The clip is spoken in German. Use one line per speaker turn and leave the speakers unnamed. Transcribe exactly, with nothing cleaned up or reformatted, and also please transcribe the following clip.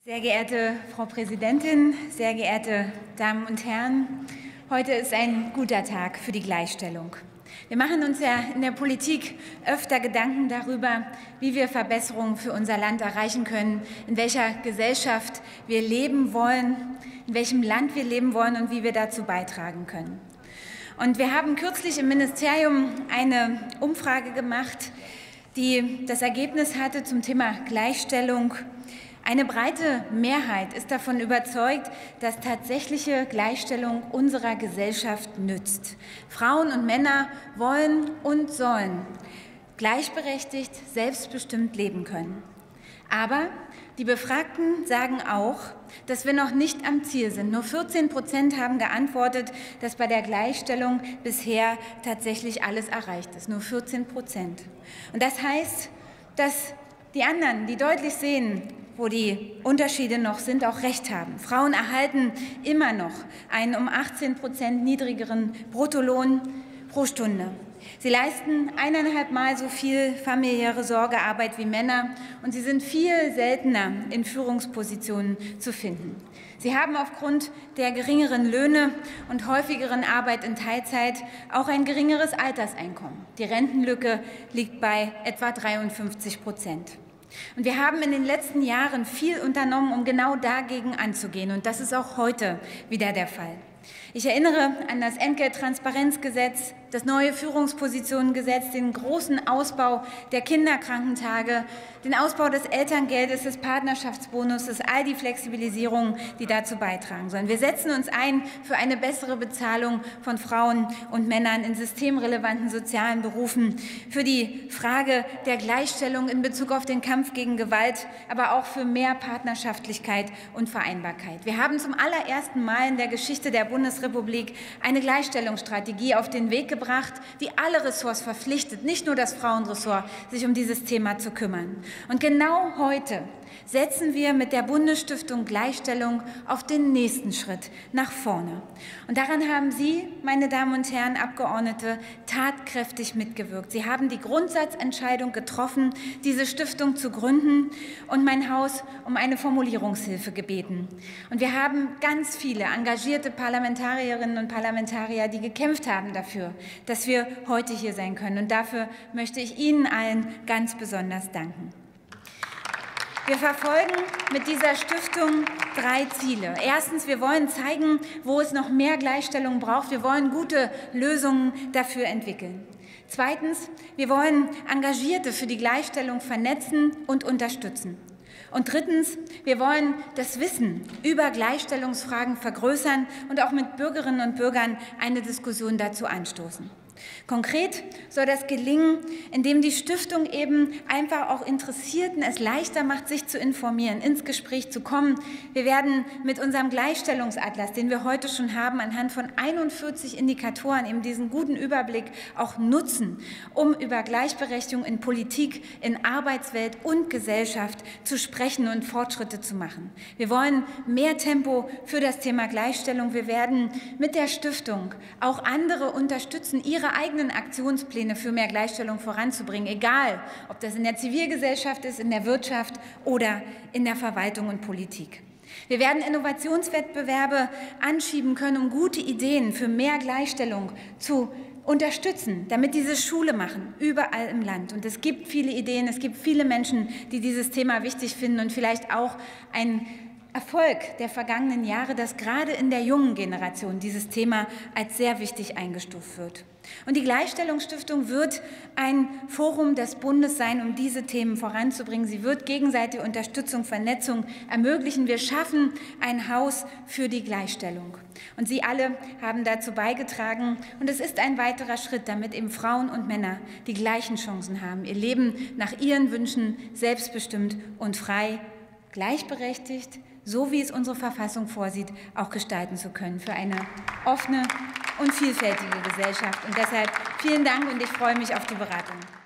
Sehr geehrte Frau Präsidentin, sehr geehrte Damen und Herren, heute ist ein guter Tag für die Gleichstellung. Wir machen uns ja in der Politik öfter Gedanken darüber, wie wir Verbesserungen für unser Land erreichen können, in welcher Gesellschaft wir leben wollen, in welchem Land wir leben wollen und wie wir dazu beitragen können. Und wir haben kürzlich im Ministerium eine Umfrage gemacht, die das Ergebnis hatte zum Thema Gleichstellung. Eine breite Mehrheit ist davon überzeugt, dass tatsächliche Gleichstellung unserer Gesellschaft nützt. Frauen und Männer wollen und sollen gleichberechtigt, selbstbestimmt leben können. Aber die Befragten sagen auch, dass wir noch nicht am Ziel sind. Nur vierzehn Prozent haben geantwortet, dass bei der Gleichstellung bisher tatsächlich alles erreicht ist. Nur vierzehn Prozent. Und das heißt, dass die anderen, die deutlich sehen, wo die Unterschiede noch sind, auch recht haben. Frauen erhalten immer noch einen um achtzehn Prozent niedrigeren Bruttolohn pro Stunde. Sie leisten eineinhalb Mal so viel familiäre Sorgearbeit wie Männer und sie sind viel seltener in Führungspositionen zu finden. Sie haben aufgrund der geringeren Löhne und häufigeren Arbeit in Teilzeit auch ein geringeres Alterseinkommen. Die Rentenlücke liegt bei etwa dreiundfünfzig Prozent. Und wir haben in den letzten Jahren viel unternommen, um genau dagegen anzugehen. Und das ist auch heute wieder der Fall. Ich erinnere an das Entgelttransparenzgesetz, das neue Führungspositionengesetz, den großen Ausbau der Kinderkrankentage, den Ausbau des Elterngeldes, des Partnerschaftsbonuses, all die Flexibilisierungen, die dazu beitragen sollen. Wir setzen uns ein für eine bessere Bezahlung von Frauen und Männern in systemrelevanten sozialen Berufen, für die Frage der Gleichstellung in Bezug auf den Kampf gegen Gewalt, aber auch für mehr Partnerschaftlichkeit und Vereinbarkeit. Wir haben zum allerersten Mal in der Geschichte der Bundesrepublik eine Gleichstellungsstrategie auf den Weg gebracht, die alle Ressorts verpflichtet, nicht nur das Frauenressort, sich um dieses Thema zu kümmern. Und genau heute setzen wir mit der Bundesstiftung Gleichstellung auf den nächsten Schritt nach vorne. Und daran haben Sie, meine Damen und Herren Abgeordnete, tatkräftig mitgewirkt. Sie haben die Grundsatzentscheidung getroffen, diese Stiftung zu gründen und mein Haus um eine Formulierungshilfe gebeten. Und wir haben ganz viele engagierte Parlamentarierinnen und Parlamentarier, die gekämpft haben dafür, dass wir heute hier sein können. Und dafür möchte ich Ihnen allen ganz besonders danken. Wir verfolgen mit dieser Stiftung drei Ziele. Erstens, wir wollen zeigen, wo es noch mehr Gleichstellung braucht. Wir wollen gute Lösungen dafür entwickeln. Zweitens, wir wollen Engagierte für die Gleichstellung vernetzen und unterstützen. Und drittens, wir wollen das Wissen über Gleichstellungsfragen vergrößern und auch mit Bürgerinnen und Bürgern eine Diskussion dazu anstoßen. Konkret soll das gelingen, indem die Stiftung eben einfach auch Interessierten es leichter macht, sich zu informieren, ins Gespräch zu kommen. Wir werden mit unserem Gleichstellungsatlas, den wir heute schon haben, anhand von einundvierzig Indikatoren eben diesen guten Überblick auch nutzen, um über Gleichberechtigung in Politik, in Arbeitswelt und Gesellschaft zu sprechen und Fortschritte zu machen. Wir wollen mehr Tempo für das Thema Gleichstellung. Wir werden mit der Stiftung auch andere unterstützen, ihre eigenen Aktionspläne für mehr Gleichstellung voranzubringen, egal ob das in der Zivilgesellschaft ist, in der Wirtschaft oder in der Verwaltung und Politik. Wir werden Innovationswettbewerbe anschieben können, um gute Ideen für mehr Gleichstellung zu unterstützen, damit diese Schule machen, überall im Land. Und es gibt viele Ideen, es gibt viele Menschen, die dieses Thema wichtig finden und vielleicht auch ein Erfolg der vergangenen Jahre, dass gerade in der jungen Generation dieses Thema als sehr wichtig eingestuft wird. Und die Gleichstellungsstiftung wird ein Forum des Bundes sein, um diese Themen voranzubringen. Sie wird gegenseitige Unterstützung, Vernetzung ermöglichen. Wir schaffen ein Haus für die Gleichstellung. Und Sie alle haben dazu beigetragen. Und es ist ein weiterer Schritt, damit eben Frauen und Männer die gleichen Chancen haben, ihr Leben nach ihren Wünschen selbstbestimmt und frei, gleichberechtigt, so wie es unsere Verfassung vorsieht, auch gestalten zu können für eine offene und vielfältige Gesellschaft. Und deshalb vielen Dank und ich freue mich auf die Beratung.